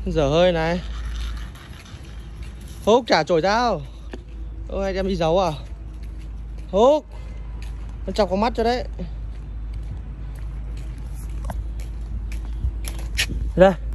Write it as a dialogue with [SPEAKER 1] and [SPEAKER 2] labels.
[SPEAKER 1] Dở hơi này. Húc trả chổi tao. Ôi anh em đi giấu à? Húc, nó chọc vào mắt cho đấy. Đây